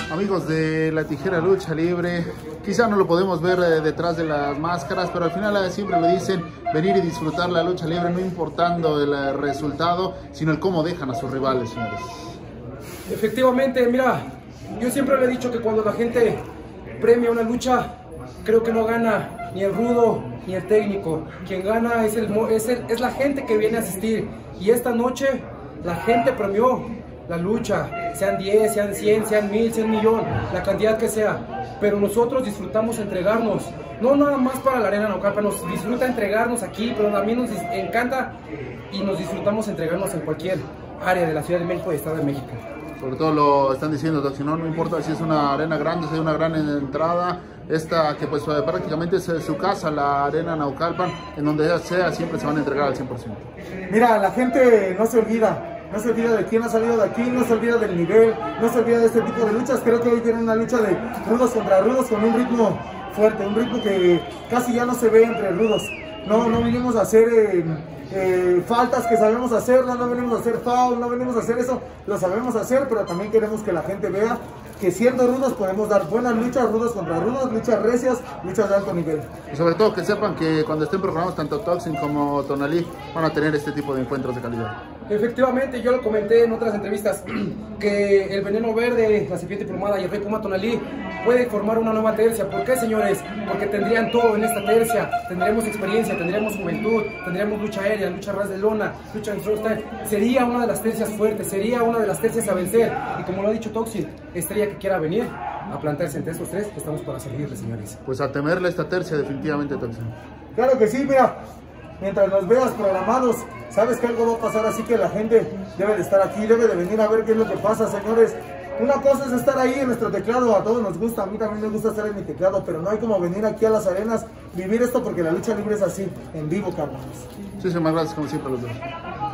Amigos de La Tijera Lucha Libre, quizá no lo podemos ver detrás de las máscaras, pero al final siempre le dicen venir y disfrutar la lucha libre, no importando el resultado, sino el cómo dejan a sus rivales, señores. Efectivamente, mira, yo siempre le he dicho que cuando la gente premia una lucha, creo que no gana ni el rudo ni el técnico. Quien gana es la gente que viene a asistir. Y esta noche la gente premió la lucha, sean 10, sean 100, sean 1000, sean 1.000.000, la cantidad que sea. Pero nosotros disfrutamos entregarnos, no nada más para la Arena Naucalpan, nos disfruta entregarnos aquí, pero también nos encanta y nos disfrutamos entregarnos en cualquier área de la Ciudad de México y Estado de México. Sobre todo lo están diciendo, Toxi, no importa si es una arena grande, si hay una gran entrada, esta que pues prácticamente es su casa, la Arena Naucalpan, en donde sea siempre se van a entregar al 100%. Mira, la gente no se olvida de quién ha salido de aquí, no se olvida del nivel, no se olvida de este tipo de luchas. Creo que hoy tienen una lucha de rudos contra rudos con un ritmo fuerte, un ritmo que casi ya no se ve entre rudos. No vinimos a hacer faltas que sabemos hacer, no venimos a hacer foul, no venimos a hacer eso, lo sabemos hacer, pero también queremos que la gente vea que siendo rudos podemos dar buenas luchas, rudos contra rudos, luchas recias, luchas de alto nivel. Y sobre todo que sepan que cuando estén programados tanto Toxin como Tonalí van a tener este tipo de encuentros de calidad. Efectivamente, yo lo comenté en otras entrevistas, que el Veneno Verde, la Serpiente Plumada y el Rey Puma Tonalí puede formar una nueva tercia. ¿Por qué, señores? Porque tendrían todo en esta tercia, tendremos experiencia, tendremos juventud, tendremos lucha aérea, lucha ras de lona, lucha en showstyle. Sería una de las tercias fuertes, sería una de las tercias a vencer. Y como lo ha dicho Toxin, estrella que quiera venir a plantarse entre estos tres, estamos para servirles, señores. Pues a temerle esta tercia definitivamente, Toxin. Claro que sí, mira, mientras nos veas programados, sabes que algo va a pasar, así que la gente debe de estar aquí, debe de venir a ver qué es lo que pasa, señores. Una cosa es estar ahí en nuestro teclado, a todos nos gusta, a mí también me gusta estar en mi teclado, pero no hay como venir aquí a las arenas, vivir esto, porque la lucha libre es así, en vivo, carnales. Muchísimas gracias como siempre a los dos.